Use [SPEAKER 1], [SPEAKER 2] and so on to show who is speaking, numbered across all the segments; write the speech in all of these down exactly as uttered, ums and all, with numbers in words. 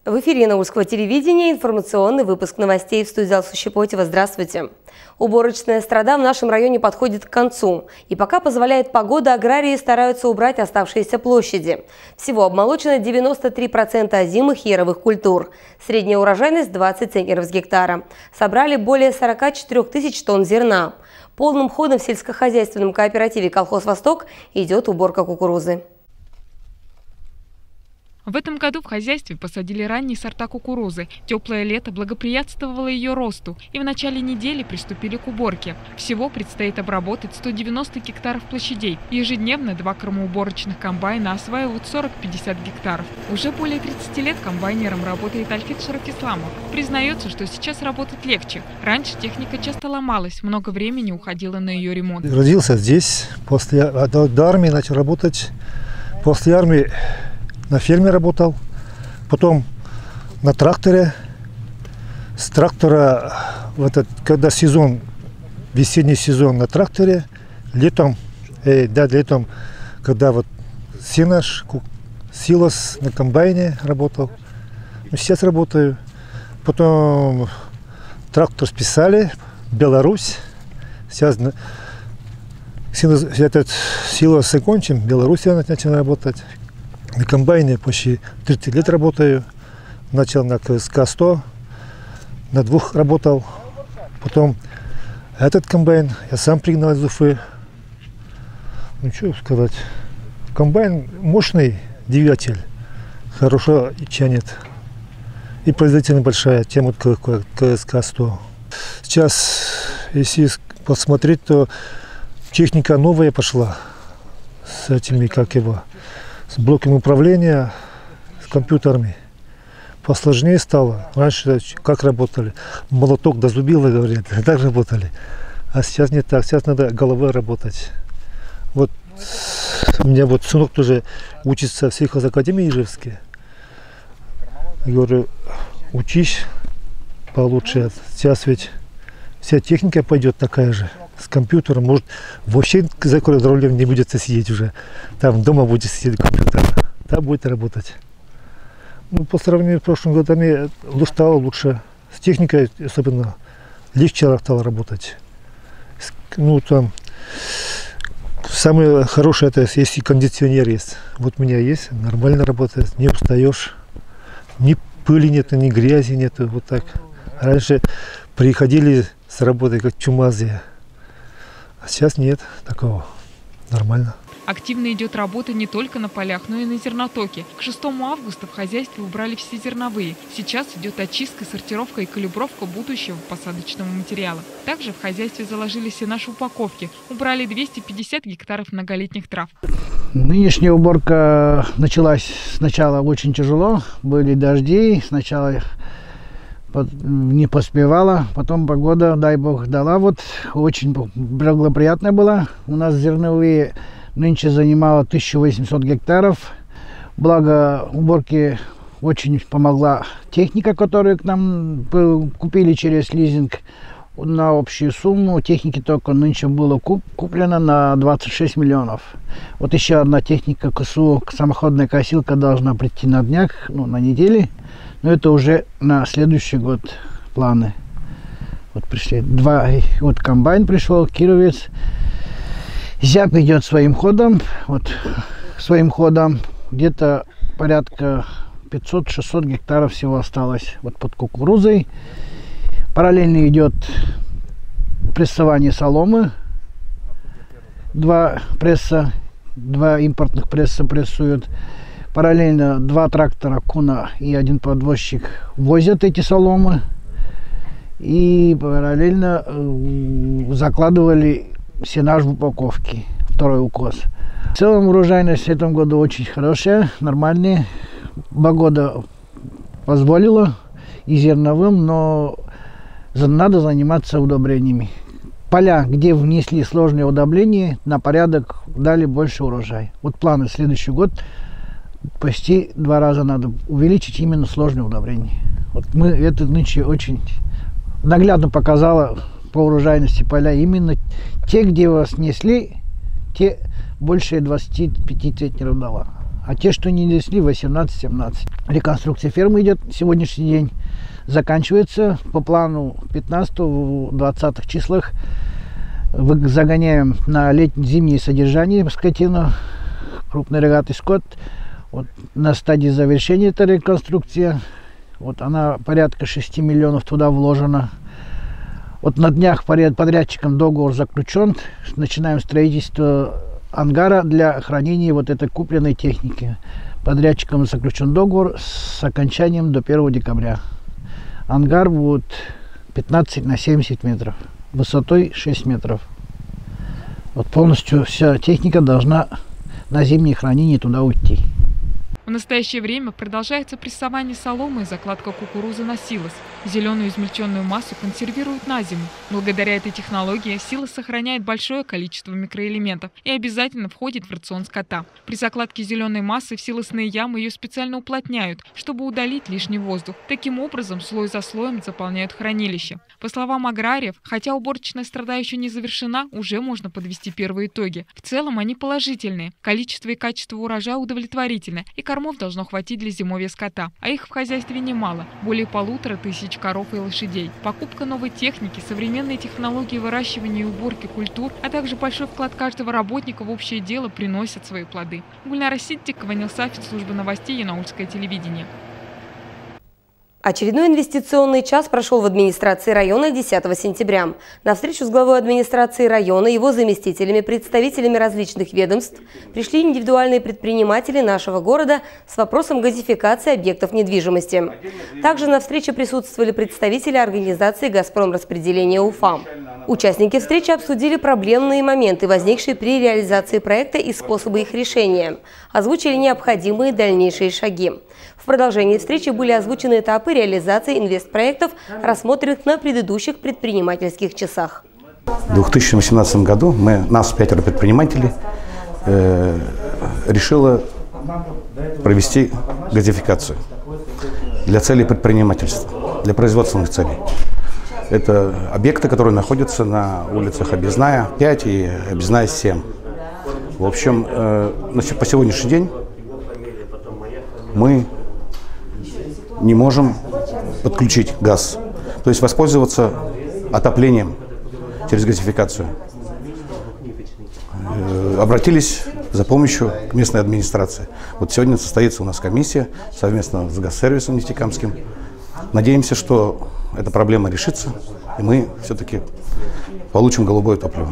[SPEAKER 1] В эфире Наурского телевидения информационный выпуск новостей. В студии Алсу Щепотева. Здравствуйте. Уборочная страда в нашем районе подходит к концу. И пока позволяет погода, аграрии стараются убрать оставшиеся площади. Всего обмолочено девяносто три процента озимых яровых культур. Средняя урожайность двадцать центнеров с гектара. Собрали более сорока четырёх тысяч тонн зерна. Полным ходом в сельскохозяйственном кооперативе «Колхоз Восток» идет уборка кукурузы.
[SPEAKER 2] В этом году в хозяйстве посадили ранние сорта кукурузы. Теплое лето благоприятствовало ее росту, и в начале недели приступили к уборке. Всего предстоит обработать сто девяносто гектаров площадей. Ежедневно два кормоуборочных комбайна осваивают сорок-пятьдесят гектаров. Уже более тридцати лет комбайнером работает Альфит Шаракисламов. Признается, что сейчас работать легче. Раньше техника часто ломалась, много времени уходило на ее ремонт.
[SPEAKER 3] Родился здесь, после до армии начал работать. После армии на ферме работал, потом на тракторе. С трактора, в этот, когда сезон, весенний сезон на тракторе, летом, э, да, летом, когда вот сено, силос на комбайне работал. Ну, сейчас работаю. Потом трактор списали, Беларусь. Сейчас силос, этот силос закончим, в Беларуси начал работать. На комбайне почти тридцать лет работаю. Начал на КСК сто, на двух работал. Потом этот комбайн я сам пригнал из Уфы. Ну что сказать. Комбайн мощный, двигатель, хорошо тянет. И производительность большая, тем вот КСК сто. Сейчас, если посмотреть, то техника новая пошла. С этими, как его, с блоками управления, с компьютерами. Посложнее стало. Раньше как работали? Молоток до зубила, говорят, так работали. А сейчас не так. Сейчас надо головой работать. Вот у меня вот сынок тоже учится в сельхозакадемии Ижевске. Я говорю, учись получше. Сейчас ведь вся техника пойдет такая же. С компьютером, может, вообще за рулем не будет сидеть уже. Там дома будет сидеть компьютер. Там будет работать. Ну, по сравнению с прошлыми годами стало лучше. С техникой особенно легче стало работать. Ну, там самое хорошее, это если кондиционер есть. Вот у меня есть, нормально работает, не устаешь. Ни пыли нету, ни грязи нету. Вот так. Раньше приходили с работы как чумазые. А сейчас нет такого. Нормально.
[SPEAKER 2] Активно идет работа не только на полях, но и на зернотоке. К шестому августа в хозяйстве убрали все зерновые. Сейчас идет очистка, сортировка и калибровка будущего посадочного материала. Также в хозяйстве заложили все наши упаковки. Убрали двести пятьдесят гектаров многолетних трав.
[SPEAKER 4] Нынешняя уборка началась сначала очень тяжело. Были дожди. Сначала не поспевала, потом погода, дай бог, дала. Вот очень благоприятная была. У нас зерновые нынче занимало тысячу восемьсот гектаров. Благо уборке очень помогла техника, которую к нам купили через лизинг на общую сумму. Техники только нынче было куп куплено на двадцать шесть миллионов. Вот еще одна техника КСУ, самоходная косилка, должна прийти на днях, ну, на неделе. Но это уже на следующий год планы. Вот пришли два, вот комбайн пришел, кировец. Зяб идет своим ходом, вот своим ходом. Где-то порядка пятьсот-шестьсот гектаров всего осталось вот под кукурузой. Параллельно идет прессование соломы. Два пресса, два импортных пресса прессуют. Параллельно два трактора Куна и один подвозчик возят эти соломы. И параллельно э, закладывали сенаж в упаковке, второй укос. В целом урожайность в этом году очень хорошая, нормальная. Погода позволила и зерновым, но надо заниматься удобрениями. Поля, где внесли сложные удобрения, на порядок дали больше урожай. Вот планы следующий год. Почти два раза надо увеличить именно сложные удобрения. Вот мы это нынче очень наглядно показало по урожайности поля. Именно те, где вас снесли, те больше двадцати пяти центнеров дала. а те, что не несли, восемнадцать-семнадцать. Реконструкция фермы идет сегодняшний день. Заканчивается по плану пятнадцатого-двадцатого числах. Загоняем на летнее-зимнее содержание скотину, крупный рогатый скот. Вот на стадии завершения эта реконструкция. Вот она порядка шести миллионов туда вложена. Вот на днях подрядчиком договор заключен. Начинаем строительство ангара для хранения вот этой купленной техники. Подрядчиком заключен договор с окончанием до первого декабря. Ангар будет пятнадцать на семьдесят метров, высотой шесть метров. Вот полностью вся техника должна на зимнее хранение туда уйти.
[SPEAKER 2] В настоящее время продолжается прессование соломы и закладка кукурузы на силос. Зеленую измельченную массу консервируют на зиму. Благодаря этой технологии силос сохраняет большое количество микроэлементов и обязательно входит в рацион скота. При закладке зеленой массы в силосные ямы ее специально уплотняют, чтобы удалить лишний воздух. Таким образом, слой за слоем заполняют хранилище. По словам аграриев, хотя уборочная страда еще не завершена, уже можно подвести первые итоги. В целом они положительные. Количество и качество урожая удовлетворительны, и кормов должно хватить для зимовья скота. А их в хозяйстве немало – более полутора тысяч коров и лошадей. Покупка новой техники, современные технологии выращивания и уборки культур, а также большой вклад каждого работника в общее дело приносят свои плоды. Гульнара Ситтикова, Ванил Сафин, служба новостей, Янаульское телевидение.
[SPEAKER 1] Очередной инвестиционный час прошел в администрации района десятого сентября. На встречу с главой администрации района, его заместителями, представителями различных ведомств пришли индивидуальные предприниматели нашего города с вопросом газификации объектов недвижимости. Также на встрече присутствовали представители организации «Газпром распределение Уфа». Участники встречи обсудили проблемные моменты, возникшие при реализации проекта и способы их решения. Озвучили необходимые дальнейшие шаги. В продолжении встречи были озвучены этапы реализации инвестпроектов, рассмотренных на предыдущих предпринимательских часах.
[SPEAKER 5] В две тысячи восемнадцатом году мы, нас пятеро предпринимателей, э, решила провести газификацию для целей предпринимательства, для производственных целей. Это объекты, которые находятся на улицах Объездная пять и Объездная семь. В общем, э, по сегодняшний день мы не можем подключить газ, то есть воспользоваться отоплением через газификацию. Э, обратились за помощью к местной администрации. Вот сегодня состоится у нас комиссия совместно с Газсервисом Нефтекамским. Надеемся, что эта проблема решится, и мы все-таки получим голубое топливо.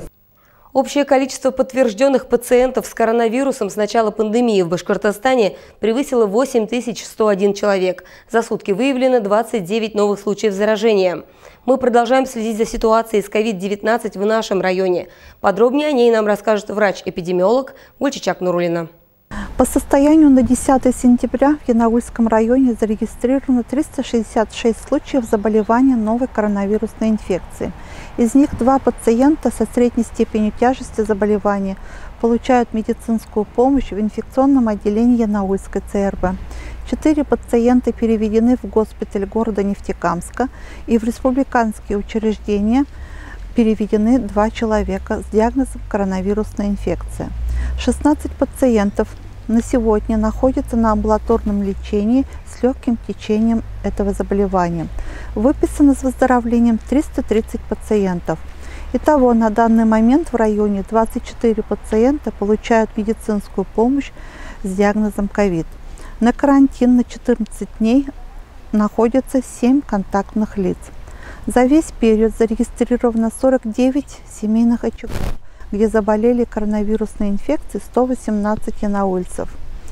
[SPEAKER 1] Общее количество подтвержденных пациентов с коронавирусом с начала пандемии в Башкортостане превысило восемь тысяч сто один человек. За сутки выявлено двадцать девять новых случаев заражения. Мы продолжаем следить за ситуацией с ковид девятнадцать в нашем районе. Подробнее о ней нам расскажет врач-эпидемиолог Гульчичак Нурулина.
[SPEAKER 6] По состоянию на десятое сентября в Янаульском районе зарегистрировано триста шестьдесят шесть случаев заболевания новой коронавирусной инфекции. Из них два пациента со средней степенью тяжести заболевания получают медицинскую помощь в инфекционном отделении Янаульской ЦРБ. Четыре пациента переведены в госпиталь города Нефтекамска, и в республиканские учреждения переведены два человека с диагнозом коронавирусная инфекция. шестнадцать пациентов на сегодня находятся на амбулаторном лечении с легким течением этого заболевания. Выписано с выздоровлением триста тридцать пациентов. Итого на данный момент в районе двадцать четыре пациента получают медицинскую помощь с диагнозом ковид. На карантин на четырнадцать дней находятся семь контактных лиц. За весь период зарегистрировано сорок девять семейных очагов, где заболели коронавирусной инфекцией сто восемнадцать янаульцев.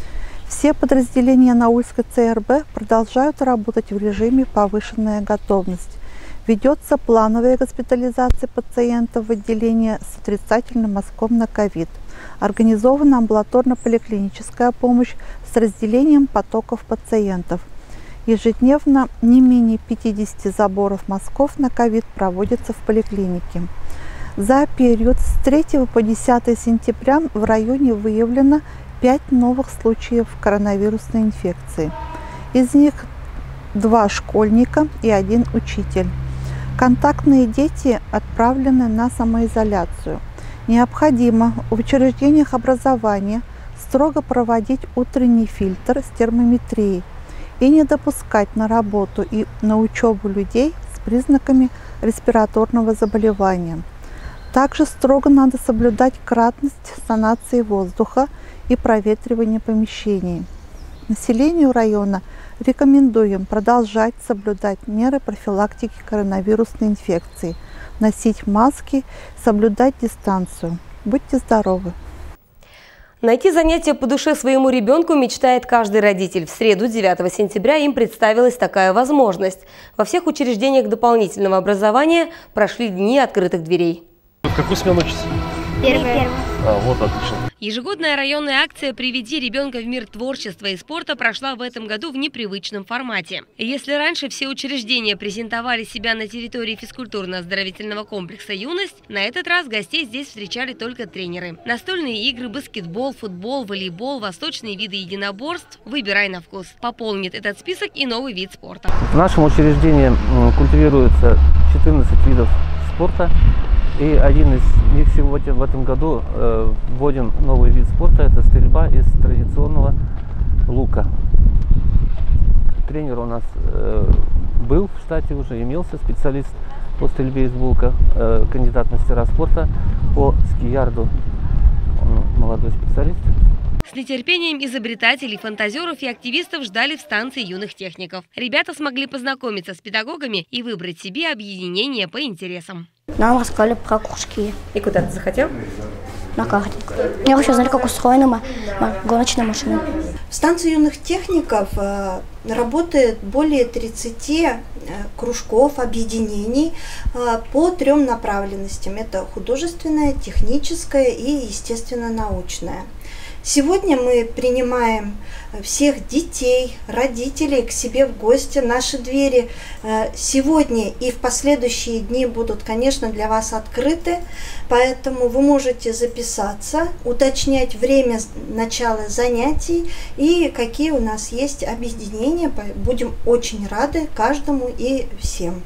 [SPEAKER 6] Все подразделения Янаульской ЦРБ продолжают работать в режиме повышенная готовность. Ведется плановая госпитализация пациентов в отделение с отрицательным мазком на ковид. Организована амбулаторно-поликлиническая помощь с разделением потоков пациентов. Ежедневно не менее пятидесяти заборов мазков на ковид проводятся в поликлинике. За период с третьего по десятое сентября в районе выявлено пять новых случаев коронавирусной инфекции. Из них два школьника и один учитель. Контактные дети отправлены на самоизоляцию. Необходимо в учреждениях образования строго проводить утренний фильтр с термометрией и не допускать на работу и на учебу людей с признаками респираторного заболевания. Также строго надо соблюдать кратность санации воздуха и проветривания помещений. Населению района рекомендуем продолжать соблюдать меры профилактики коронавирусной инфекции, носить маски, соблюдать дистанцию. Будьте здоровы!
[SPEAKER 1] Найти занятие по душе своему ребенку мечтает каждый родитель. В среду, девятого сентября, им представилась такая возможность. Во всех учреждениях дополнительного образования прошли дни открытых дверей.
[SPEAKER 7] В какую смену учится?
[SPEAKER 8] Первая.
[SPEAKER 7] А, вот, отлично.
[SPEAKER 1] Ежегодная районная акция «Приведи ребенка в мир творчества и спорта» прошла в этом году в непривычном формате. Если раньше все учреждения презентовали себя на территории физкультурно-оздоровительного комплекса «Юность», на этот раз гостей здесь встречали только тренеры. Настольные игры, баскетбол, футбол, волейбол, восточные виды единоборств – выбирай на вкус. Пополнит этот список и новый вид спорта.
[SPEAKER 9] В нашем учреждении культивируется четырнадцать видов спорта. И один из них сегодня в этом году э, вводим новый вид спорта – это стрельба из традиционного лука. Тренер у нас э, был в штате уже, имелся специалист по стрельбе из лука, э, кандидат мастера спорта по ски-ярду, он молодой специалист.
[SPEAKER 1] С нетерпением изобретателей, фантазеров и активистов ждали в станции юных техников. Ребята смогли познакомиться с педагогами и выбрать себе объединение по интересам.
[SPEAKER 8] Нам рассказали про кружки.
[SPEAKER 1] И куда ты захотел?
[SPEAKER 8] На картинг. Я вообще знали, как устроена гоночная машина.
[SPEAKER 10] В станции юных техников работает более тридцати кружков, объединений по трем направленностям. Это художественная, техническая и, естественно, научная. Сегодня мы принимаем всех детей, родителей к себе в гости. Наши двери сегодня и в последующие дни будут, конечно, для вас открыты, поэтому вы можете записаться, уточнять время начала занятий и какие у нас есть объединения. Будем очень рады каждому и всем.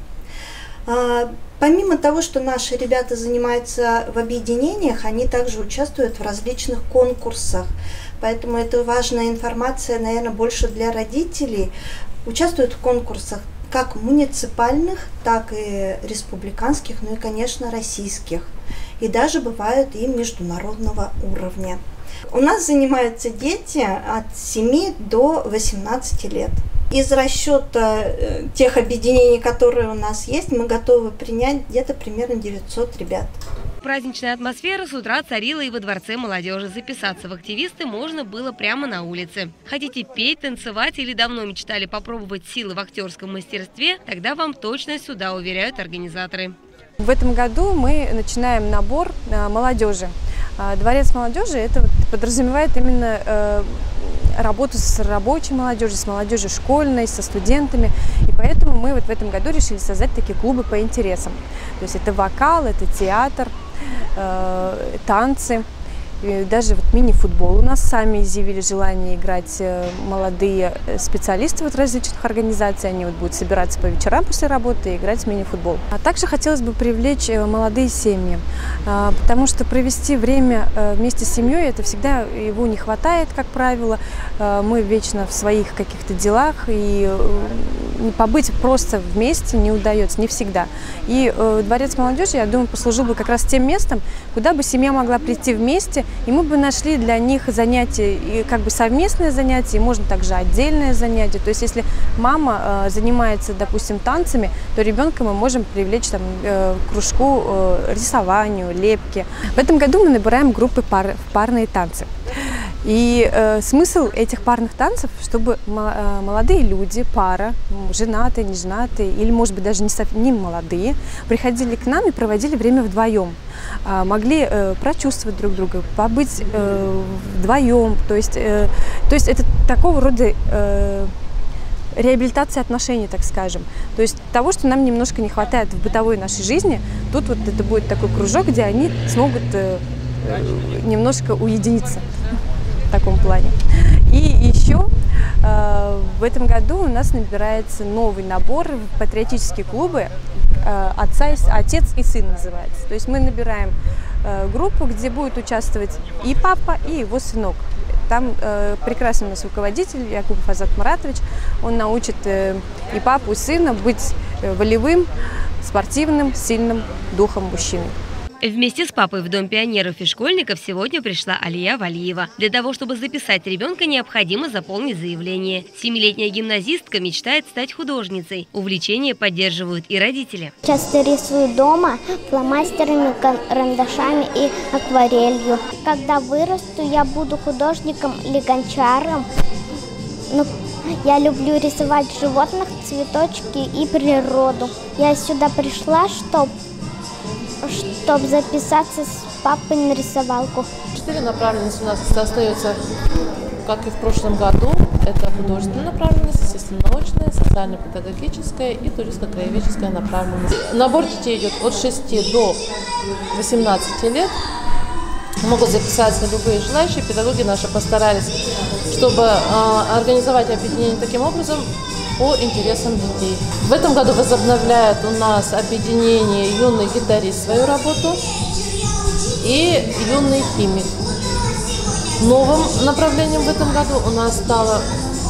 [SPEAKER 10] Помимо того, что наши ребята занимаются в объединениях, они также участвуют в различных конкурсах. Поэтому это важная информация, наверное, больше для родителей. Участвуют в конкурсах как муниципальных, так и республиканских, ну и, конечно, российских. И даже бывают и международного уровня. У нас занимаются дети от семи до восемнадцати лет. Из расчета тех объединений, которые у нас есть, мы готовы принять где-то примерно девятьсот ребят.
[SPEAKER 1] Праздничная атмосфера с утра царила и во Дворце молодежи. Записаться в активисты можно было прямо на улице. Хотите петь, танцевать или давно мечтали попробовать силы в актерском мастерстве? Тогда вам точно сюда, уверяют организаторы.
[SPEAKER 11] В этом году мы начинаем набор молодежи. Дворец молодежи это вот подразумевает именно э, работу с рабочей молодежью, с молодежью школьной, со студентами. И поэтому мы вот в этом году решили создать такие клубы по интересам. То есть это вокал, это театр, э, танцы. И даже вот мини-футбол у нас сами изъявили желание играть молодые специалисты вот различных организаций. Они вот будут собираться по вечерам после работы и играть в мини-футбол. А также хотелось бы привлечь молодые семьи, потому что провести время вместе с семьей, это всегда его не хватает, как правило. Мы вечно в своих каких-то делах, и побыть просто вместе не удается, не всегда. И Дворец молодежи, я думаю, послужил бы как раз тем местом, куда бы семья могла прийти вместе, и мы бы нашли для них занятия, и как бы совместное занятие, и можно также отдельное занятие. То есть если мама э, занимается, допустим, танцами, то ребенка мы можем привлечь там, э, к кружку э, рисованию, лепке. В этом году мы набираем группы пар, в парные танцы. И э, смысл этих парных танцев, чтобы э, молодые люди, пара, женатые, не женатые, или, может быть, даже не, не молодые, приходили к нам и проводили время вдвоем. Э, могли э, прочувствовать друг друга, побыть э, вдвоем. То есть, э, то есть это такого рода э, реабилитация отношений, так скажем. То есть того, что нам немножко не хватает в бытовой нашей жизни, тут вот это будет такой кружок, где они смогут э, немножко уединиться. В таком плане. И еще э, в этом году у нас набирается новый набор в патриотические клубы э, отца и, «Отец и сын» называется. То есть мы набираем э, группу, где будет участвовать и папа, и его сынок. Там э, прекрасный у нас руководитель Якубов Азат Маратович. Он научит э, и папу, и сына быть э, волевым, спортивным, сильным духом мужчины.
[SPEAKER 1] Вместе с папой в Дом пионеров и школьников сегодня пришла Алия Валиева. Для того, чтобы записать ребенка, необходимо заполнить заявление. Семилетняя гимназистка мечтает стать художницей. Увлечение поддерживают и родители.
[SPEAKER 8] Часто рисую дома фломастерами, карандашами и акварелью. Когда вырасту, я буду художником или гончаром. Ну, я люблю рисовать животных, цветочки и природу. Я сюда пришла, чтобы чтобы записаться с папой на рисовалку.
[SPEAKER 12] Четыре направленности у нас остаются, как и в прошлом году. Это художественная направленность, естественно-научная, социально-педагогическая и туристско-краеведческая направленность. Набор детей идет от шести до восемнадцати лет. Могут записаться любые желающие. Педагоги наши постарались, чтобы э, организовать объединение таким образом по интересам детей. В этом году возобновляет у нас объединение «Юный гитарист» свою работу и «Юный химик». Новым направлением в этом году у нас стало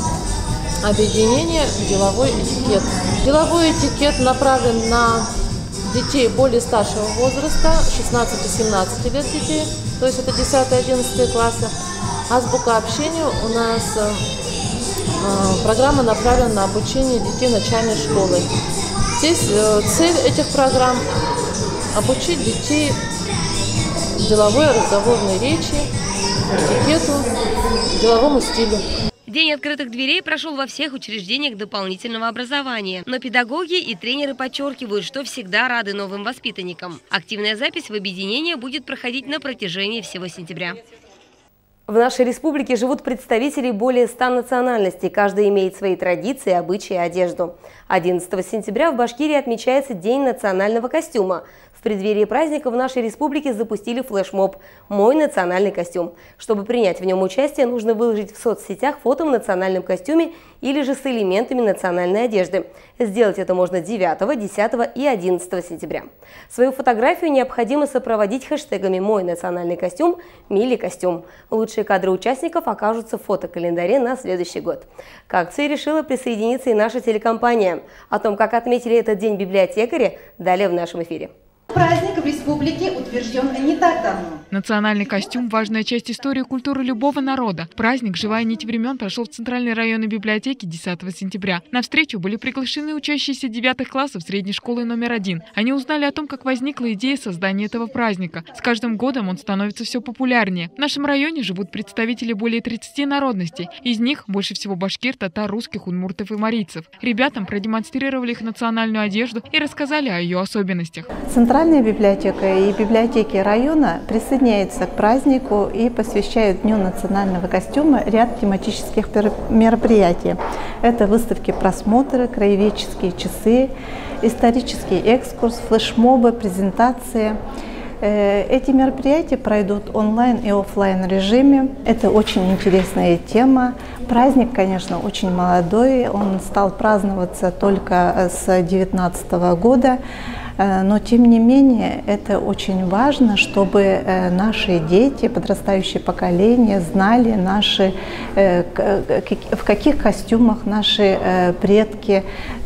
[SPEAKER 12] объединение «Деловой этикет». Деловой этикет направлен на детей более старшего возраста, шестнадцати-семнадцати лет детей, то есть это десятый-одиннадцатый классы. Азбука общения у нас программа направлена на обучение детей начальной школы. Здесь цель этих программ – обучить детей деловой разговорной речи, этикету, деловому стилю.
[SPEAKER 1] День открытых дверей прошел во всех учреждениях дополнительного образования. Но педагоги и тренеры подчеркивают, что всегда рады новым воспитанникам. Активная запись в объединение будет проходить на протяжении всего сентября. В нашей республике живут представители более ста национальностей. Каждый имеет свои традиции, обычаи и одежду. одиннадцатого сентября в Башкирии отмечается День национального костюма. В преддверии праздника в нашей республике запустили флешмоб «Мой национальный костюм». Чтобы принять в нем участие, нужно выложить в соцсетях фото в национальном костюме или же с элементами национальной одежды. Сделать это можно девятого, десятого и одиннадцатого сентября. Свою фотографию необходимо сопроводить хэштегами «Мой национальный костюм», «Мили костюм». Лучшие кадры участников окажутся в фотокалендаре на следующий год. К акции решила присоединиться и наша телекомпания. О том, как отметили этот день библиотекари, далее в нашем эфире.
[SPEAKER 13] Праздник в республике утвержден не так давно.
[SPEAKER 2] Национальный костюм – важная часть истории и культуры любого народа. Праздник «Живая нить времен» прошел в Центральной районной библиотеке десятого сентября. На встречу были приглашены учащиеся девятых классов средней школы номер один. Они узнали о том, как возникла идея создания этого праздника. С каждым годом он становится все популярнее. В нашем районе живут представители более тридцати народностей. Из них больше всего башкир, татар, русских, удмуртов и марийцев. Ребятам продемонстрировали их национальную одежду и рассказали о ее особенностях.
[SPEAKER 6] Центральная библиотека и библиотеки района присоединяются к празднику и посвящают Дню национального костюма ряд тематических мероприятий. Это выставки, просмотры, краеведческие часы, исторический экскурс, флешмобы, презентации. Эти мероприятия пройдут онлайн и офлайн режиме. Это очень интересная тема. Праздник, конечно, очень молодой. Он стал праздноваться только с две тысячи девятнадцатого года. Но, тем не менее, это очень важно, чтобы наши дети, подрастающее поколение, знали, наши, в каких костюмах наши предки,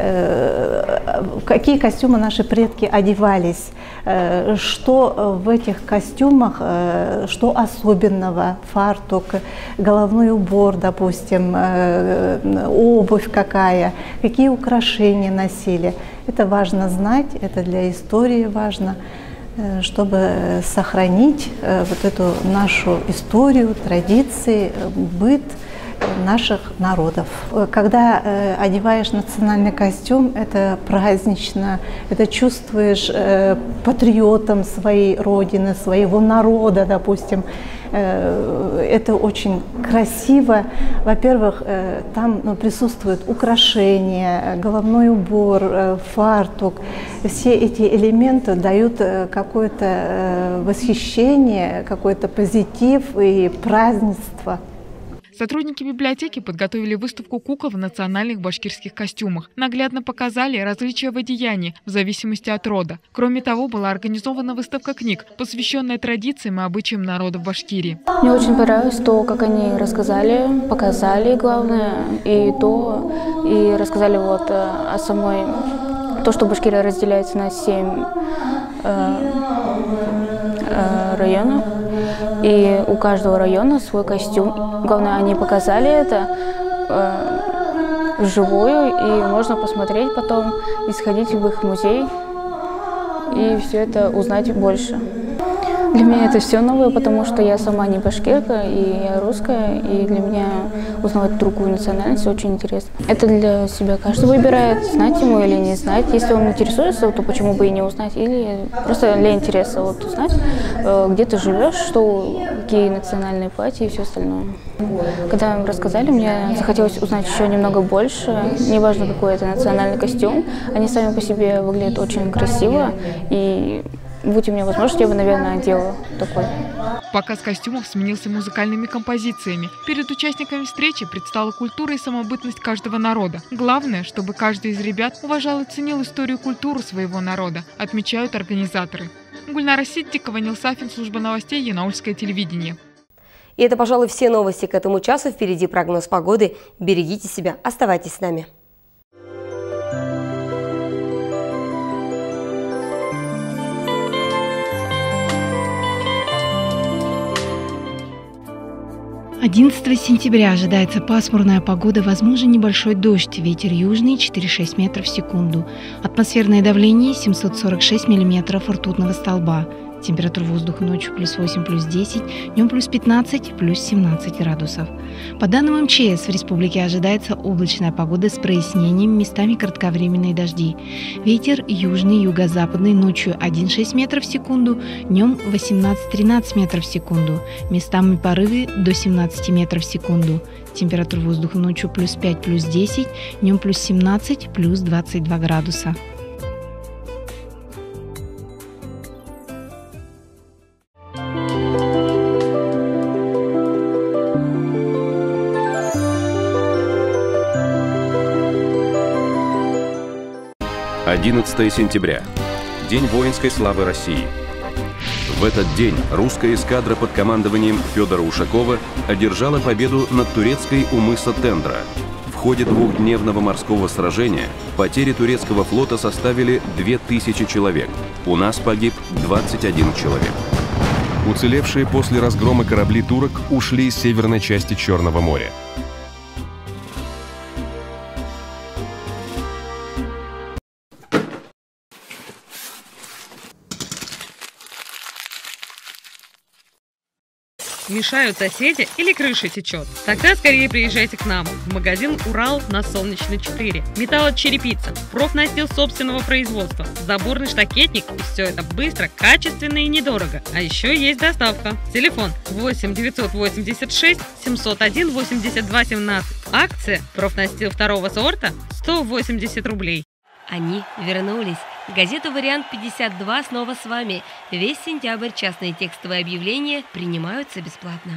[SPEAKER 6] в какие костюмы наши предки одевались, что в этих костюмах, что особенного, фартук, головной убор, допустим, обувь какая, какие украшения носили. Это важно знать, это для истории важно, чтобы сохранить вот эту нашу историю, традиции, быт наших народов. Когда одеваешь национальный костюм, это празднично, это чувствуешь патриотом своей родины, своего народа, допустим. Это очень красиво. Во-первых, там ну, присутствуют украшения, головной убор, фартук. Все эти элементы дают какое-то восхищение, какой-то позитив и празднество.
[SPEAKER 2] Сотрудники библиотеки подготовили выставку кукол в национальных башкирских костюмах. Наглядно показали различия в одеянии в зависимости от рода. Кроме того, была организована выставка книг, посвященная традициям и обычаям народов Башкирии.
[SPEAKER 14] Мне очень понравилось то, как они рассказали, показали, главное, и то, и рассказали вот о самой, то, что Башкирия разделяется на семь э, э, районов, и у каждого района свой костюм. Главное, они показали это э, вживую, и можно посмотреть потом, и сходить в их музей, и все это узнать больше. Для меня это все новое, потому что я сама не башкирка, и я русская, и для меня узнавать другую национальность очень интересно. Это для себя каждый выбирает, знать ему или не знать. Если он интересуется, то почему бы и не узнать, или просто для интереса вот узнать, где ты живешь, что, какие национальные платья и все остальное. Когда нам рассказали, мне захотелось узнать еще немного больше, неважно какой это национальный костюм, они сами по себе выглядят очень красиво, и будь у меня возможность, я бы, наверное, одела такой.
[SPEAKER 2] Показ костюмов сменился музыкальными композициями. Перед участниками встречи предстала культура и самобытность каждого народа. Главное, чтобы каждый из ребят уважал и ценил историю и культуру своего народа, отмечают организаторы. Гульнара Сиддикова, Нил Сафин, служба новостей, Янаульское телевидение.
[SPEAKER 1] И это, пожалуй, все новости к этому часу. Впереди прогноз погоды. Берегите себя, оставайтесь с нами.
[SPEAKER 15] одиннадцатого сентября ожидается пасмурная погода, возможен небольшой дождь, ветер южный четыре-шесть метров в секунду, атмосферное давление семьсот сорок шесть миллиметров ртутного столба, температура воздуха ночью плюс восемь, плюс десять, днем плюс пятнадцать, плюс семнадцать градусов. По данным эм че эс, в республике ожидается облачная погода с прояснением, местами кратковременные дожди. Ветер южный, юго-западный, ночью один-шесть метров в секунду, днем восемнадцать-тринадцать метров в секунду, местами порывы до семнадцати метров в секунду. Температура воздуха ночью плюс пять, плюс десять, днем плюс семнадцать, плюс двадцать два градуса.
[SPEAKER 16] одиннадцатого сентября. День воинской славы России. В этот день русская эскадра под командованием Федора Ушакова одержала победу над турецкой у мыса Тендра. В ходе двухдневного морского сражения потери турецкого флота составили две тысячи человек. У нас погиб двадцать один человек. Уцелевшие после разгрома корабли турок ушли из северной части Черного моря.
[SPEAKER 17] Мешают соседи или крыша течет? Тогда скорее приезжайте к нам в магазин «Урал» на Солнечной четыре. Металлочерепица, профнастил собственного производства, заборный штакетник, и все это быстро, качественно и недорого. А еще есть доставка. Телефон восемь девятьсот восемьдесят шесть семьсот один восемьдесят два семнадцать. Акция «Профнастил второго сорта» сто восемьдесят рублей.
[SPEAKER 1] Они вернулись. Газета «Вариант пятьдесят два» снова с вами. Весь сентябрь частные текстовые объявления принимаются бесплатно.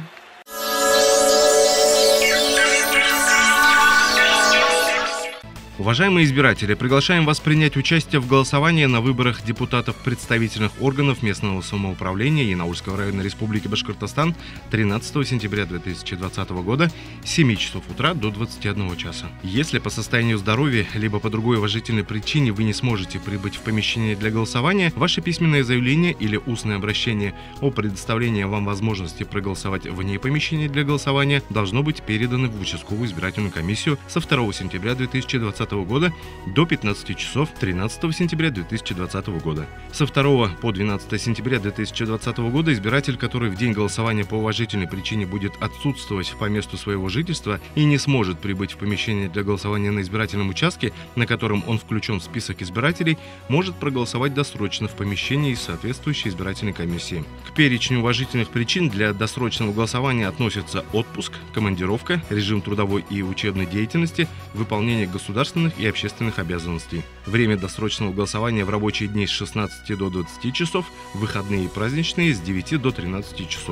[SPEAKER 18] Уважаемые избиратели, приглашаем вас принять участие в голосовании на выборах депутатов представительных органов местного самоуправления Янаульского района Республики Башкортостан тринадцатого сентября две тысячи двадцатого года с семи часов утра до двадцати одного часа. Если по состоянию здоровья либо по другой уважительной причине вы не сможете прибыть в помещение для голосования, ваше письменное заявление или устное обращение о предоставлении вам возможности проголосовать вне помещения для голосования должно быть передано в участковую избирательную комиссию со второго сентября две тысячи двадцатого года до пятнадцати часов тринадцатого сентября две тысячи двадцатого года. Со второго по двенадцатое сентября две тысячи двадцатого года избиратель, который в день голосования по уважительной причине будет отсутствовать по месту своего жительства и не сможет прибыть в помещение для голосования на избирательном участке, на котором он включен в список избирателей, может проголосовать досрочно в помещении соответствующей избирательной комиссии. К перечню уважительных причин для досрочного голосования относятся отпуск, командировка, режим трудовой и учебной деятельности, выполнение государственных и общественных обязанностей. Время досрочного голосования в рабочие дни с шестнадцати до двадцати часов, выходные и праздничные с девяти до тринадцати часов.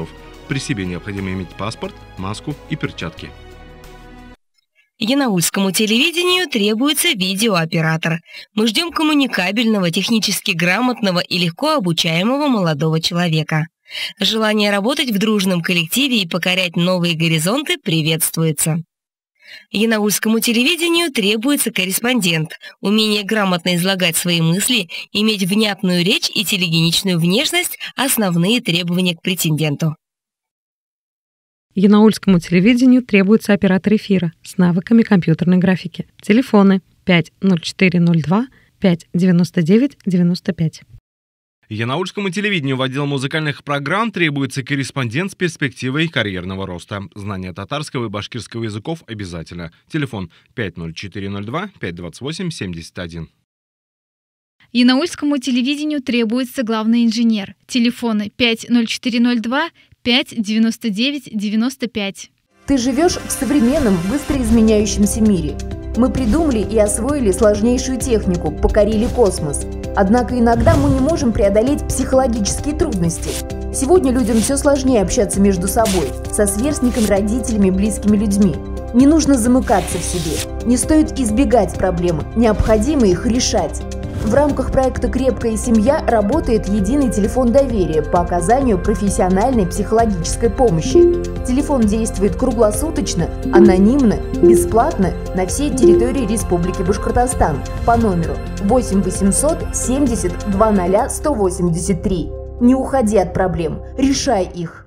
[SPEAKER 18] При себе необходимо иметь паспорт, маску и перчатки.
[SPEAKER 1] Янаульскому телевидению требуется видеооператор. Мы ждем коммуникабельного, технически грамотного и легко обучаемого молодого человека. Желание работать в дружном коллективе и покорять новые горизонты приветствуется. Янаульскому телевидению требуется корреспондент, умение грамотно излагать свои мысли, иметь внятную речь и телегеничную внешность – основные требования к претенденту.
[SPEAKER 17] Янаульскому телевидению требуется оператор эфира с навыками компьютерной графики. Телефоны пять ноль четыре ноль два пять девяносто девять девяносто пять.
[SPEAKER 18] Янаульскому телевидению в отдел музыкальных программ требуется корреспондент с перспективой карьерного роста. Знание татарского и башкирского языков обязательно. Телефон пять ноль четыре ноль два пять двадцать восемь семьдесят один.
[SPEAKER 19] Янаульскому телевидению требуется главный инженер. Телефоны пять ноль четыре ноль два пять девяносто девять девяносто пять.
[SPEAKER 20] Ты живешь в современном, быстро изменяющемся мире. Мы придумали и освоили сложнейшую технику, покорили космос. Однако иногда мы не можем преодолеть психологические трудности. Сегодня людям все сложнее общаться между собой, со сверстниками, родителями, близкими людьми. Не нужно замыкаться в себе, не стоит избегать проблем, необходимо их решать. В рамках проекта «Крепкая семья» работает единый телефон доверия по оказанию профессиональной психологической помощи. Телефон действует круглосуточно, анонимно, бесплатно на всей территории Республики Башкортостан по номеру восемь восемьсот семьдесят два ноль сто восемьдесят три. Не уходи от проблем, решай их.